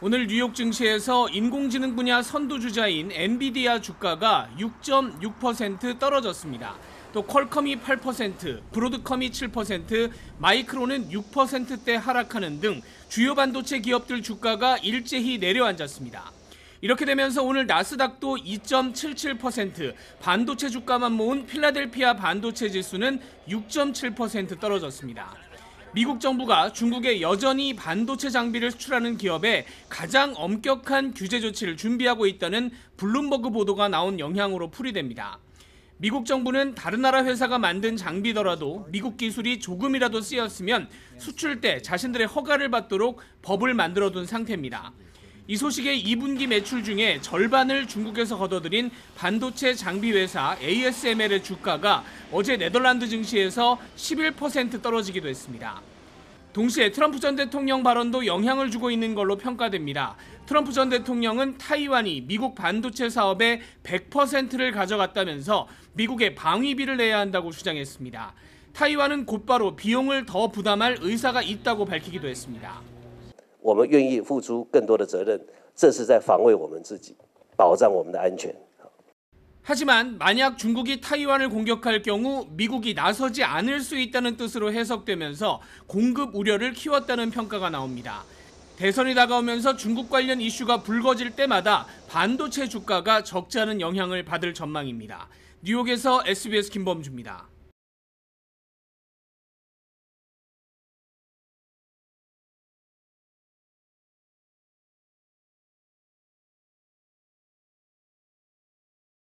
오늘 뉴욕 증시에서 인공지능 분야 선두주자인 엔비디아 주가가 6.6% 떨어졌습니다. 또 퀄컴이 8%, 브로드컴이 7%, 마이크론은 6%대 하락하는 등 주요 반도체 기업들 주가가 일제히 내려앉았습니다. 이렇게 되면서 오늘 나스닥도 2.77%, 반도체 주가만 모은 필라델피아 반도체 지수는 6.7% 떨어졌습니다. 미국 정부가 중국에 여전히 반도체 장비를 수출하는 기업에 가장 엄격한 규제 조치를 준비하고 있다는 블룸버그 보도가 나온 영향으로 풀이됩니다. 미국 정부는 다른 나라 회사가 만든 장비더라도 미국 기술이 조금이라도 쓰였으면 수출 때 자신들의 허가를 받도록 법을 만들어둔 상태입니다. 이 소식에 2분기 매출 중에 절반을 중국에서 거둬들인 반도체 장비 회사 ASML의 주가가 어제 네덜란드 증시에서 11% 떨어지기도 했습니다. 동시에 트럼프 전 대통령 발언도 영향을 주고 있는 걸로 평가됩니다. 트럼프 전 대통령은 타이완이 미국 반도체 사업의 100%를 가져갔다면서 미국에 방위비를 내야 한다고 주장했습니다. 타이완은 곧바로 비용을 더 부담할 의사가 있다고 밝히기도 했습니다. 我们愿意付出更多的责任，这是在防卫我们自己，保障我们的安全。 하지만 만약 중국이 타이완을 공격할 경우 미국이 나서지 않을 수 있다는 뜻으로 해석되면서 공급 우려를 키웠다는 평가가 나옵니다. 대선이 다가오면서 중국 관련 이슈가 불거질 때마다 반도체 주가가 적지 않은 영향을 받을 전망입니다. 뉴욕에서 SBS 김범주입니다.